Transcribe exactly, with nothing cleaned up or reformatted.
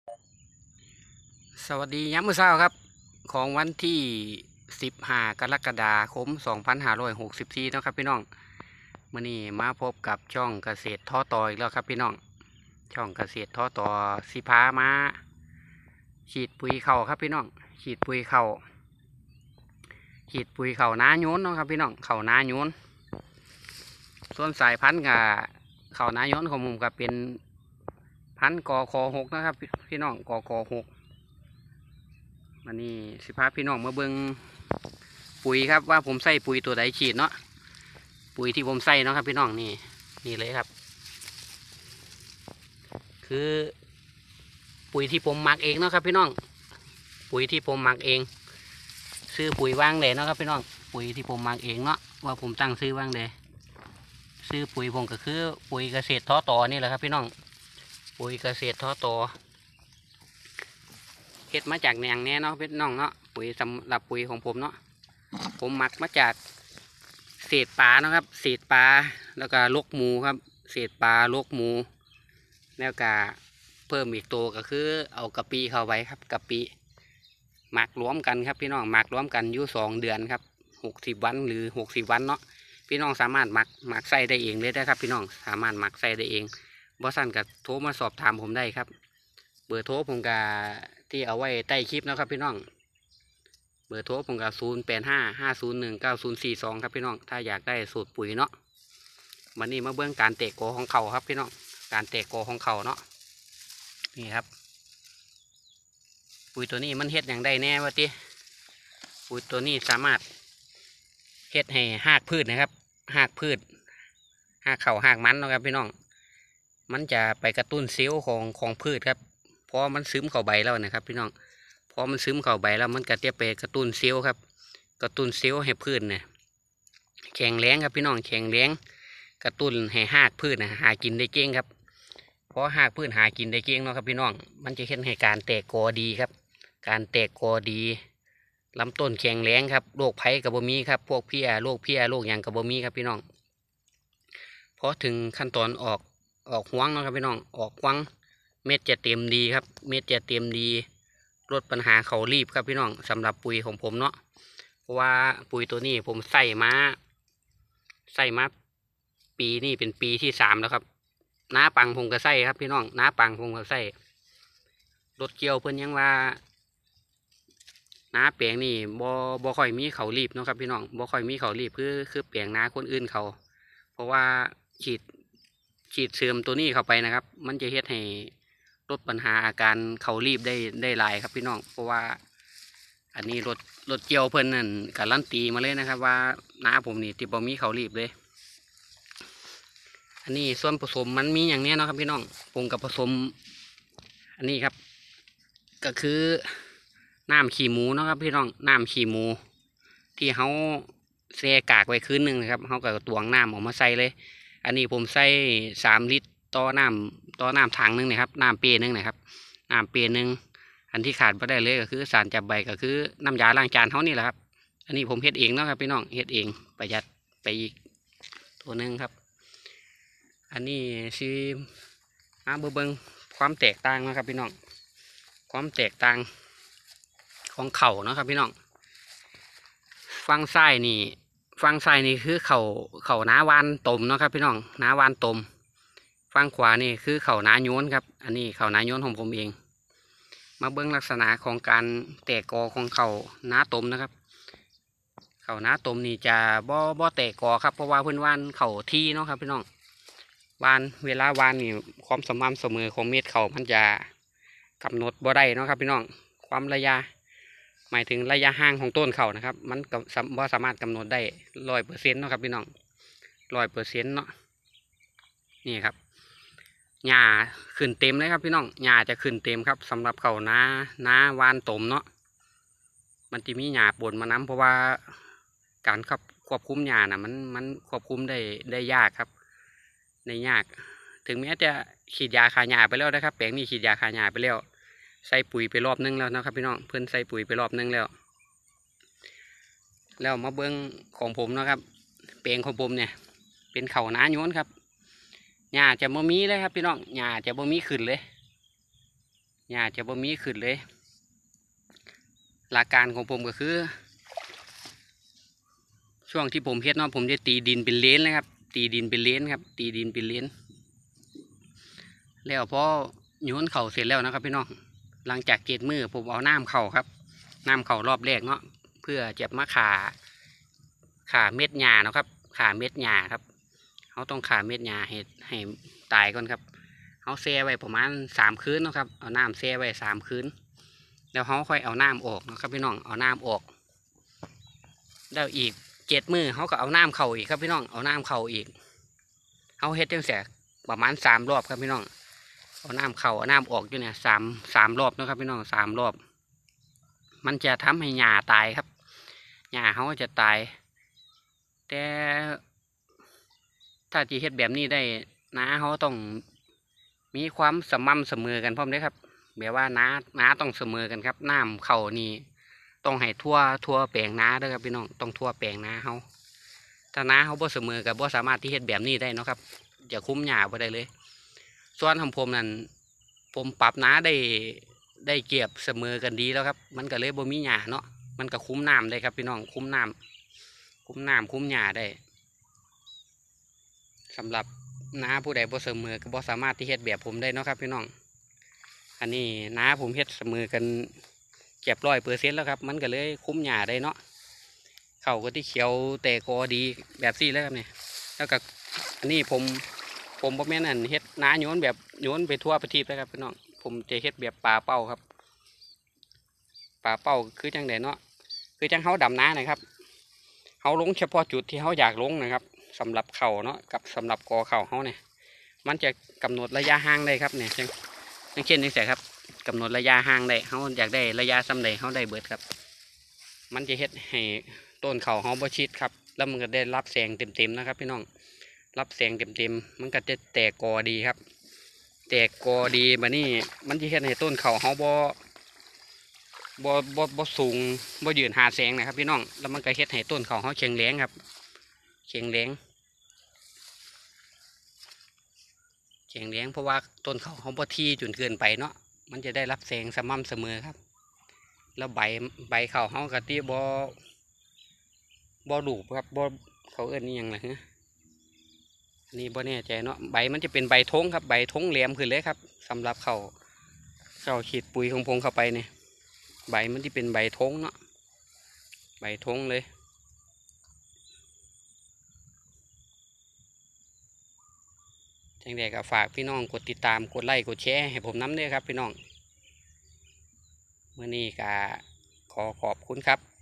สวัสดีย้ำมื้อเช้าครับของวันที่สิบห้ากรกฎาคมสองพันห้าร้อยหกสิบสี่นะครับพี่น้องมื้อนี้มาพบกับช่องเกษตรท้อต่ออีกแล้วครับพี่น้องช่องเกษตรท้อต่อสิพามาฉีดปุ๋ยเข่าครับพี่น้องฉีดปุ๋ยเข่าฉีดปุ๋ยเข่านาโยนเนาะครับพี่น้องเข่านาโยนส่วนสายพันธุ์กับเข่านาโยนของผมก็เป็นพันธุ์กอคอหกนะครับพี่น้องกอคอหกวันนี้สิพาพี่น้องมาเบิ่งปุ๋ยครับว่าผมใส่ปุ๋ยตัวใดฉีดเนาะปุ๋ยที่ผมใส่เนาะครับพี่น้องนี่นี่เลยครับคือปุ๋ยที่ผมหมักเองเนาะครับพี่น้องปุ๋ยที่ผมหมักเองซื้อปุ๋ยว่างเลยเนาะครับพี่น้องปุ๋ยที่ผมหมักเองเนาะว่าผมตั้งซื้อว่างเลยซื้อปุ๋ยผมก็คือปุ๋ยเกษตรท้อต่อนี่แหละครับพี่น้องปุ๋ยเกษตรท้อต่อเฮ็ดมาจากแหนงแน่เนาะพี่น้องเนาะปุ๋ยสำหรับปุ๋ยของผมเนาะผมหมักมาจากเศษปลาเนาะครับเศษปลาแล้วก็ลกหมูครับเศษปลาลกหมูแล้วก็เพิ่มอีกตัวก็คือเอากะปิเข้าไว้ครับกะปิหมักรวมกันครับพี่น้องหมักรวมกันอยู่สองเดือนครับหกสิบวันหรือหกสิบวันเนาะพี่น้องสามารถหมักหมักใส่ได้เองเลยได้ครับพี่น้องสามารถหมักใส่ได้เองบ่สั่นก็โทรมาสอบถามผมได้ครับเบอร์โทรผมก็ที่เอาไว้ใต้คลิปนะครับพี่น้องเบอร์โทรผมก็ศูนย์แปดห้าห้าศูนย์หนึ่งเก้าศูนย์สี่สองครับพี่น้องถ้าอยากได้สูตรปุ๋ยเนาะวันนี้มาเบื้องการเตะโกของเขาครับพี่น้องการเตะโกของเขาเนาะนี่ครับปุ๋ยตัวนี้มันเฮ็ดอย่างได้แน่วะทีปุ๋ยตัวนี้สามารถเฮ็ดให้หากพืชนะครับหากพืชหากเข่าหากมันนะครับพี่น้องมันจะไปกระตุ้นเซลล์ของของพืชครับเพราะมันซึมเข้าใบแล้วนะครับพี่น้องพอมันซึมเข้าใบแล้วมันก็จะไปกระตุ้นเซลล์ครับกระตุ้นเซลล์ให้พืชเนี่ยแข็งแรงครับพี่น้องแข็งแรงกระตุ้นให้หากพืชนะหากินได้เก่งครับเพราะหากพืชหากินได้เก่งเนาะครับพี่น้องมันจะเห็นให้การแตกกอดีครับการแตกกอดีลำต้นแข็งแรงครับโรคไผ่กับบมีครับพวกเพี้ยโรคเพี้ยโรคอย่างกับบมีครับพี่น้องพอถึงขั้นตอนออกออกหวงเนาะครับพี่น้องออกหวงเม็ดจะเต็มดีครับเม็ดจะเต็มดีลดปัญหาเขารีบครับพี่น้องสำหรับปุ๋ยของผมเนาะเพราะว่าปุ๋ยตัวนี้ผมใส่มาใส่มาปีนี้เป็นปีที่สามแล้วครับน้าปังผมก็ใส่ครับพี่น้องน้าปังผมก็ใส่รถเกี่ยวเพิ่นยังว่าน้าแปลงนี่บ่บ่ค่อยมีเขารีบเนาะครับพี่น้องบ่ค่อยมีเขารีบคือคือแปลงน้าคนอื่นเขาเพราะว่าฉีดฉีดเสริมตัวนี้เข้าไปนะครับมันจะเฮ็ดให้ลดปัญหาอาการเขารีบได้ได้หลายครับพี่น้องเพราะว่าอันนี้รถรถเกี่ยวเพิ่นนั่นการันตีมาเลยนะครับว่าน้าผมนี่ที่บ่มีเขารีบเลยอันนี้ส่วนผสมมันมีอย่างนี้เนาะครับพี่น้องผมกับผสมอันนี้ครับก็คือน้ำขี้หมูเนาะครับพี่น้องน้ำขี้หมูที่เขาแช่กากไว้คืนหนึ่งนะครับเขาก็ตวงน้ำออกมาใส่เลยอันนี้ผมใส่สามลิตรต่อน้ำต่อน้ำถังหนึ่งนะครับน้ำเปียหนึ่งนะครับน้ำเปียหนึ่งอันที่ขาดไม่ได้เลยก็คือสารจับใบก็คือน้ำยาล้างจานเขานี่แหละครับอันนี้ผมเฮ็ดเองเนาะครับพี่น้องเฮ็ดเองประหยัดไปอีกตัวหนึ่งครับอันนี้ซีมาเบิ่งความแตกต่างนะครับพี่น้องความแตกต่างของเข่าเนาะครับพี่น้องฟังซ้ายนี่ฟังซ้ายนี่คือเข่าเข่าหนาวานตมเนาะครับพี่น้องหนาวานตมฟังขวานี่คือเข่าหนาโยนครับอันนี้เข่าหนาโยนของผมเองมาเบิ่งลักษณะของการแตกกอของเข่าหนาตมนะครับเข่าหนาตมนี่จะบ่บ่แตกกอครับเพราะว่าเพื่อนว่านเข่าที่เนาะครับพี่น้องวานเวลาวานนี่ความสม่ำเสมอของเม็ดเข่ามันจะกำหนดบ่ได้เนาะครับพี่น้องความระยะหมายถึงระยะห่างของต้นเข่านะครับมันก็บ่สามารถกำหนดได้ร้อยเปอร์เซ็นต์เนาะครับพี่น้องร้อยเปอร์เซ็นต์เนาะนี่ครับหญ้าขึ้นเต็มเลยครับพี่น้องหญ้าจะขึ้นเต็มครับสำหรับเข่าน้าน้าวานตมเนาะมันจะมีหญ้าปนมาน้ำเพราะว่าการควบควบคุมหญ้านะมันมันควบคุมได้ได้ยากครับในยากถึงแม้จะฉีดยาฆ่าหญ้าไปแล้วนะครับแปลงนี้ฉีดยาฆ่าหญ้าไปแล้วใส่ปุ๋ยไปรอบนึงแล้วนะครับพี่น้องเพื่อนใส่ปุ๋ยไปรอบนึงแล้วแล้วมาเบิ้งของผมนะครับแปลงของผมเนี่ยเป็นเข่าหนาโยนครับหญ้าจะบ่มีเลยครับพี่น้องหญ้าจะบ่มีขึ้นเลยหญ้าจะบ่มีขึ้นเลยหลักการของผมก็คือช่วงที่ผมเฮ็ดเนาะผมจะตีดินเป็นเลนเลยครับตีดินเป็นเลนครับตีดินเป็นเลนแล้วพอโยนเข่าเสร็จแล้วนะครับพี่น้องหลังจากเกตมือผมเอาน้ำเข่าครับน้ำเข่ารอบแรกเนาะเพื่อจะมาขาขาเม็ดหญ้าเนาะครับขาเม็ดหญ้าครับเขาต้องขาเม็ดหญ้าให้ให้ตายก่อนครับเขาแช่ไว้ประมาณสามคืนนะครับเอาน้ำแช่ไว้สามคืนแล้วเขาค่อยเอาน้ำออกนะครับพี่น้องเอาน้ำออกแล้วอีกเจ็ดมือเขาก็เอาน้ำเข่าอีกครับพี่น้องเอาน้ำเข่าอีกเขาเฮ็ดจังเสียประมาณสามรอบครับพี่น้องเอาน้ำเข่าเอาน้ำออกอยู่เนี่ยสามสามรอบนะครับพี่น้องสามรอบมันจะทำให้หญ้าตายครับหญ้าเขาจะตายแต่ถ้าจีเฮ็ดแบบนี้ได้น้าเขาต้องมีความสม่ำเสมอกันพร้อมเด้ครับแบบว่าน้าน้าต้องเสมอกันครับน้ำเข่านี่ต้องให้ทั่วทั่วแปลงนาเด้อครับพี่น้องต้องทั่วแปลงนาเขาถ้านาเขาบ่เสมอกับบ่สามารถที่เฮ็ดแบบนี้ได้นะครับจะคุ้มหญ้าบ่ได้เลยส่วนของผมนั่นผมปรับนาได้ได้เก็บเสมอกันดีแล้วครับมันก็เลยบ่มีหญ้าเนาะมันก็คุ้มน้ำได้ครับพี่น้องคุ้มน้ำคุ้มน้ำคุ้มหญ้าได้สำหรับนาผู้ใดบ่เสมอก็บ่สามารถที่เฮ็ดแบบผมได้เนาะครับพี่น้องอันนี้นาผมเฮ็ดเสมอกันเก็บร้อยเปอร์เซ็นต์แล้วครับมันก็เลยคุ้มหญ้าได้เนาะเขาก็ที่เขียวแต่กอดีแบบซี่แล้วครับเนี่ยแล้วก็อันนี้ผมผมบ่แม่นอันเฮ็ดนาโยนแบบโยนไปทั่วประเทศแล้วครับพี่น้องผมจะเฮ็ดแบบปลาเป้าครับปลาเป้าคือจังไดเนาะคือจังเฮาดำนานะครับเฮาลงเฉพาะจุดที่เฮาอยากลงนะครับสำหรับเข่าเนาะกับสำหรับกอเข่าเฮาเนี่ยมันจะกำหนดระยะห่างได้ครับเนี่ยอย่างเช่นนี่แสครับกำหนดระยะห่างได้เขาอยากได้ระยะซ้ำใดเขาได้เบิดครับมันจะเฮ็ดให้ต้นเขาเขาบ่ชิดครับแล้วมันก็ได้รับแสงเต็มๆนะครับพี่น้องรับแสงเต็มๆมันก็จะแตกกอดีครับแตกกอดีมานี่มันจะเฮ็ดให้ต้นเขาเขาบ่บ่บ่บ่สูงบ่ยืนหาแสงนะครับพี่น้องแล้วมันก็เฮ็ดให้ต้นเขาเขาแข็งแรงครับแข็งแรงแข็งแรงเพราะว่าต้นเขาเขาบ่ที่จนเกินไปเนาะมันจะได้รับแสงสม่ำเสมอครับแล้วใบใบเขาเขากะที่บ่บ่ดูครับบ่เขาเอิ้นนี่ยังไงฮะนี่บ่แน่ใจเนาะใบมันจะเป็นใบทงครับใบทงแหลมขึ้นเลยครับสำหรับเขาเขาฉีดปุ๋ยของพงเข้าไปเนี่ยใบมันที่เป็นใบทงเนาะใบทงเลยจังใดก็ฝากพี่น้องกดติดตามกดไลค์กดแชร์ให้ผมน้ำด้วยครับพี่น้องเมื่อนี้ก็ขอขอบคุณครับ